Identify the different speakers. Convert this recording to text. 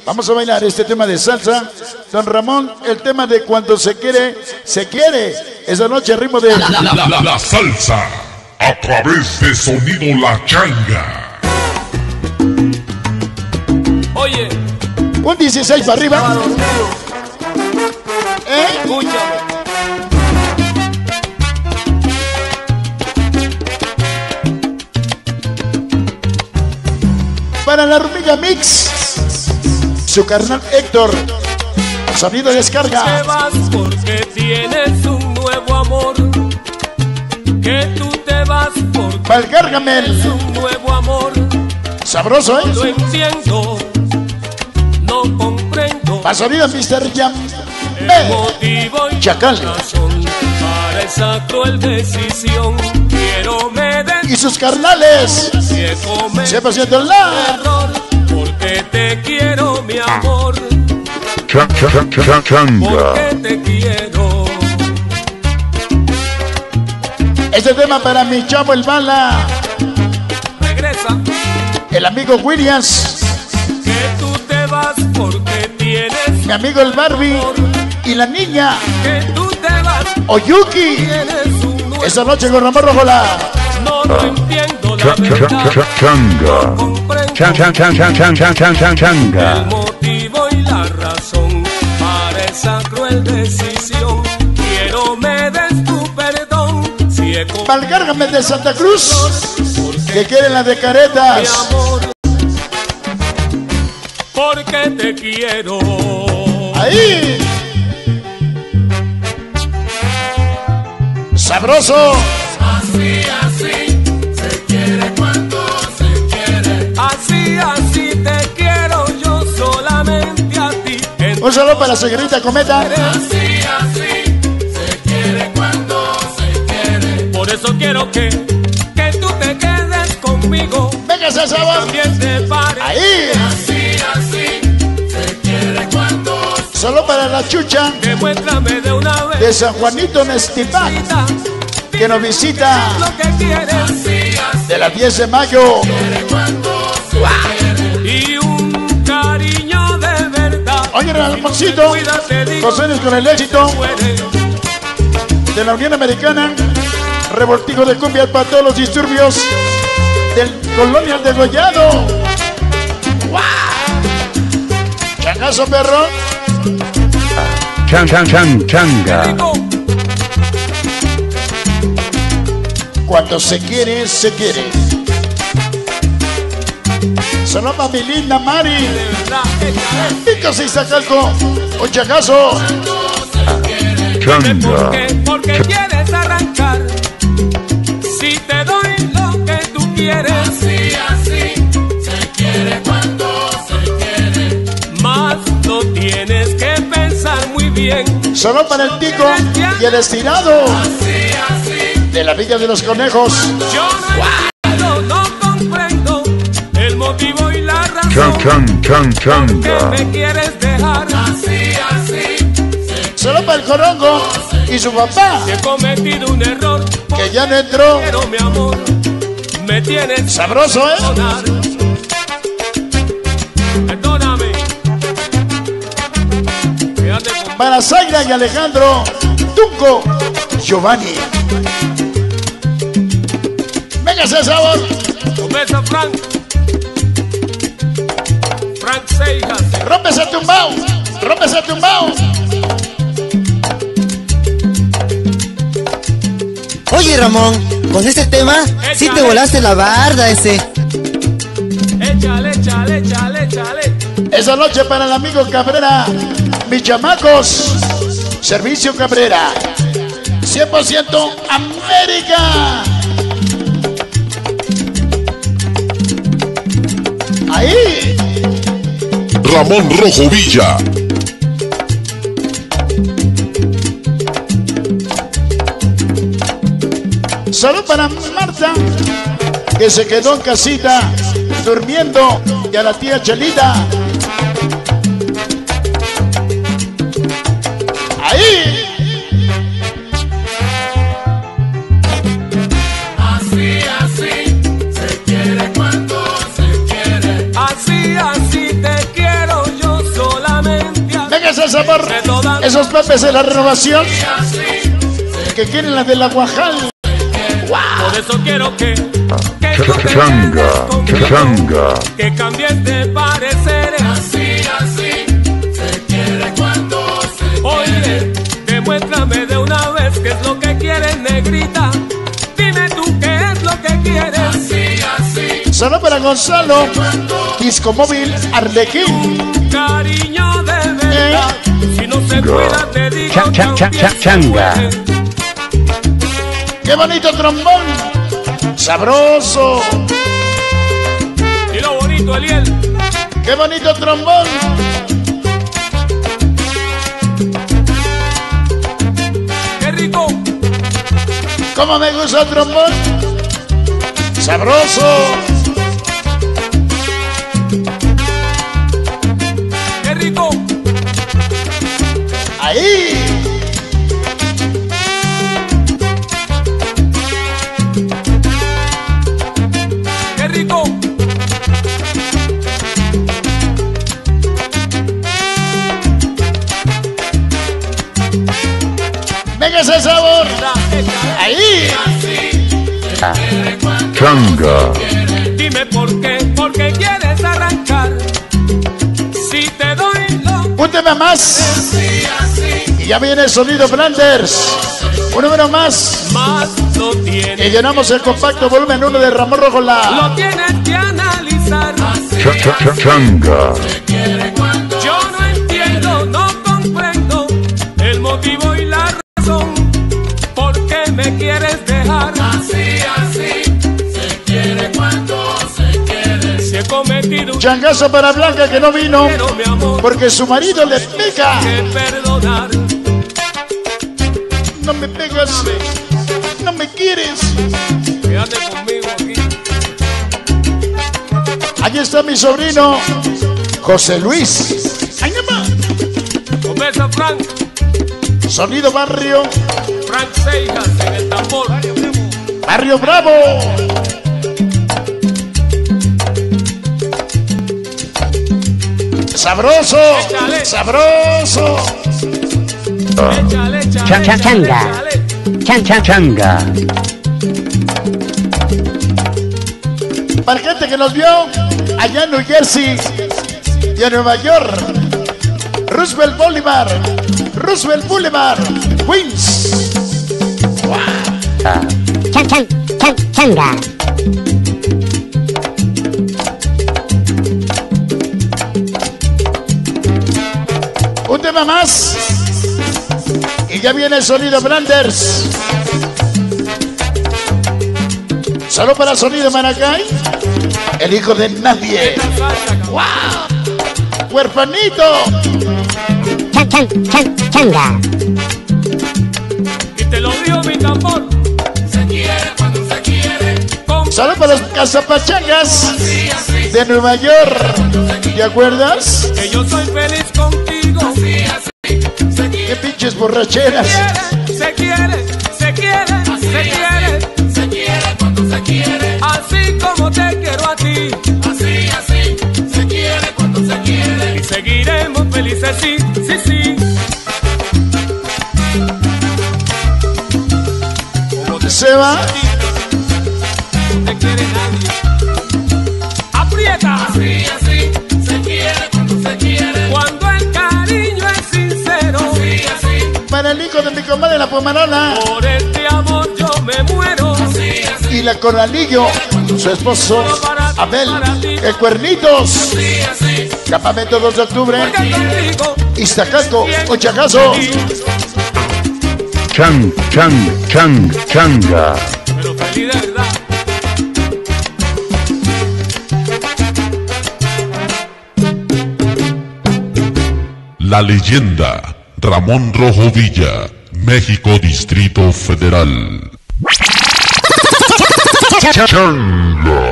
Speaker 1: Vamos a bailar este tema de salsa. Don Ramón, el tema de cuando se quiere, se quiere. Esa noche ritmo de...
Speaker 2: La salsa a través de Sonido La Changa.
Speaker 3: Oye,
Speaker 1: un 16 para arriba.
Speaker 3: Escúchame.
Speaker 1: Para la hormiga mix, su carnal Héctor, sonido descarga.
Speaker 3: Te vas porque tienes un nuevo amor. Que tú te vas porque
Speaker 1: Valgárgame
Speaker 3: tienes un nuevo amor.
Speaker 1: Sabroso, ¿eh?
Speaker 3: Lo entiendo, no comprendo.
Speaker 1: Pa' sonido Mr. Jam.
Speaker 3: El motivo y
Speaker 1: Chacal.
Speaker 3: razón para esa cruel decisión. Quiero me den
Speaker 1: Y sus carnales, 100% la.
Speaker 3: error, porque te quiero, mi amor.
Speaker 2: Changa.
Speaker 3: Porque te quiero.
Speaker 1: Este tema para mi chavo el bala,
Speaker 3: Regresa.
Speaker 1: el amigo Williams,
Speaker 3: Que tú te vas porque tienes
Speaker 1: mi amigo el Barbie y la niña
Speaker 3: que tú te vas,
Speaker 1: Oyuki.
Speaker 3: tienes un nuevo.
Speaker 1: Esa noche con Ramón Rojola.
Speaker 3: No lo entiendo la verdad.
Speaker 2: Changa.
Speaker 3: No comprendo
Speaker 2: Changa.
Speaker 3: el motivo y la razón para esa cruel decisión. Quiero me des tu perdón si he cometido
Speaker 1: Valgárgame de Santa Cruz,
Speaker 3: porque
Speaker 1: que quieren las de
Speaker 3: mi
Speaker 1: caretas.
Speaker 3: amor, porque te quiero.
Speaker 1: Ahí. Sabroso.
Speaker 3: Así se quiere cuando se quiere. Así te quiero yo solamente a ti.
Speaker 1: Un saludo para la señorita Cometa.
Speaker 3: Así se quiere cuando se quiere. Por eso quiero que tú te quedes conmigo.
Speaker 1: Venga ese sabor.
Speaker 3: También te pare.
Speaker 1: Ahí.
Speaker 3: Así se quiere cuando se
Speaker 1: Solo para la chucha
Speaker 3: quiere. Demuéstrame de una vez.
Speaker 1: de San Juanito Nestipac, que nos visita
Speaker 3: Lo que quieres.
Speaker 1: de la 10 de mayo.
Speaker 3: Y un cariño de verdad.
Speaker 1: Oye, Ramoncito,
Speaker 3: Cuídate, digo,
Speaker 1: José Luis con el éxito
Speaker 3: muere.
Speaker 1: de la Unión Americana. Revoltijo de cumbia para todos los disturbios del Colonial Degollado. ¡Wow! Changazo, perro.
Speaker 2: Changa.
Speaker 3: Digo,
Speaker 1: Cuando se quiere, se quiere. Solo para mi linda Mari.
Speaker 3: de verdad,
Speaker 1: Picos y Zacalco. Un changazo.
Speaker 2: Changa.
Speaker 3: porque quieres arrancar. Si te doy lo que tú quieres. Así se quiere cuando se quiere. Más lo tienes que pensar muy bien.
Speaker 1: Solo para el tico y el estirado de la Villa de los Conejos.
Speaker 3: Yo no comprendo el motivo y la razón que
Speaker 2: Changa.
Speaker 3: me quieres dejar.
Speaker 1: Solo para el Corongo y su papá,
Speaker 3: Si he cometido un error,
Speaker 1: que ya no entró.
Speaker 3: pero mi amor, me tienes
Speaker 1: Sabroso, ¿eh?
Speaker 3: que perdonar. Perdóname. Quédate con
Speaker 1: Para Zaira y Alejandro, Tunco, Giovanni. Venga ese sabor.
Speaker 3: beso, Frank. Frank Seijas.
Speaker 1: Rómpese tumbao. Rómpese tumbao.
Speaker 4: Oye Ramón, con este tema sí te volaste la barda ese.
Speaker 3: Échale, échale, échale, échale.
Speaker 1: Esa noche para el amigo Cabrera, mis chamacos. Servicio Cabrera. 100% América. Ahí.
Speaker 2: Ramón Rojo Villa.
Speaker 1: Solo para Marta, que se quedó en casita durmiendo, y a la tía Chelita. Ahí.
Speaker 3: Así te quiero yo
Speaker 1: sabor. Esos pepes de la renovación que quieren la de la Guajal.
Speaker 3: Por eso quiero que
Speaker 5: Changa.
Speaker 3: que cambies de parecer.
Speaker 6: Así se quiere cuando se quiere.
Speaker 3: Oye, demuéstrame de una vez qué es lo que quieres, negrita. Dime tú qué es lo que quieres.
Speaker 6: Así
Speaker 1: Solo para Gonzalo, Disco Móvil Arlequín.
Speaker 3: Cariño de verdad. Si no se cuida te digo
Speaker 5: Changa.
Speaker 1: ¡Qué bonito trombón! ¡Sabroso!
Speaker 3: Y lo bonito, Eliel.
Speaker 1: ¡Qué bonito trombón!
Speaker 3: Qué rico.
Speaker 1: ¡Cómo me gusta el trombón! ¡Sabroso!
Speaker 3: Qué rico.
Speaker 1: ¡Ahí!
Speaker 3: Qué rico.
Speaker 1: ¡Venga ese sabor! ¡Ahí!
Speaker 5: Changa.
Speaker 3: Dime por qué quieres arrancar. Si te doy lo
Speaker 1: Un tema más. Y ya viene el sonido Flanders. Un número más.
Speaker 3: más lo
Speaker 1: Y
Speaker 3: tienes.
Speaker 1: llenamos el compacto volumen 1 de Ramón Rojo La.
Speaker 3: Lo tienes que analizar.
Speaker 5: Changa.
Speaker 3: Yo no entiendo, no comprendo el motivo y la razón por qué me quieres dejar.
Speaker 6: Así se quiere cuando se quiere.
Speaker 3: Si he cometido un
Speaker 1: Changazo para Blanca que no vino
Speaker 3: pero mi amor
Speaker 1: porque su marido le pega.
Speaker 3: que perdonar.
Speaker 1: No me pegas, no me quieres.
Speaker 3: Quédate conmigo aquí.
Speaker 1: Aquí está mi sobrino José Luis. ¡Ay, mamá!
Speaker 3: Conversa Frank,
Speaker 1: Sonido Barrio,
Speaker 3: Frank Seijas en el tambor.
Speaker 1: Barrio Bravo. Sabroso, sabroso.
Speaker 3: Échale, échale,
Speaker 5: Changa.
Speaker 3: échale.
Speaker 5: Changa.
Speaker 1: Para gente que nos vio allá en New Jersey y en Nueva York, Roosevelt Boulevard, Queens.
Speaker 5: Changa.
Speaker 1: Un tema más. Y ya viene el sonido Flanders. Solo para sonido Maracay. El hijo de nadie. ¡Wow! ¡Huerfanito!
Speaker 5: Changa.
Speaker 3: Y te lo digo mi tambor.
Speaker 6: Se quiere cuando se quiere.
Speaker 1: Solo para los cazapachangas de Nueva York. ¿Te acuerdas?
Speaker 3: Que yo soy feliz contigo.
Speaker 1: ¡Qué pinches borracheras!
Speaker 3: Se quiere, se quiere, se quiere.
Speaker 6: Se quiere cuando se quiere.
Speaker 3: Así como te quiero a ti.
Speaker 6: Así se quiere cuando se quiere.
Speaker 3: Y seguiremos felices, sí, sí, sí.
Speaker 1: Se va.
Speaker 3: No te quiere nadie. Aprieta.
Speaker 6: Así se quiere cuando se quiere.
Speaker 3: Cuando el cariño es sincero.
Speaker 6: Así
Speaker 1: Para el hijo de mi comadre la Pomarola
Speaker 3: Por este amor yo me muero.
Speaker 1: y la Coralillo, su esposo Abel, el Cuernitos. Campamento 2 de octubre,
Speaker 3: Porque contigo
Speaker 1: Iztacaco, Ochagazo.
Speaker 5: Changa.
Speaker 3: pero feliz de verdad.
Speaker 2: La leyenda Ramón Rojo Villa, México, Distrito Federal.
Speaker 5: Changa.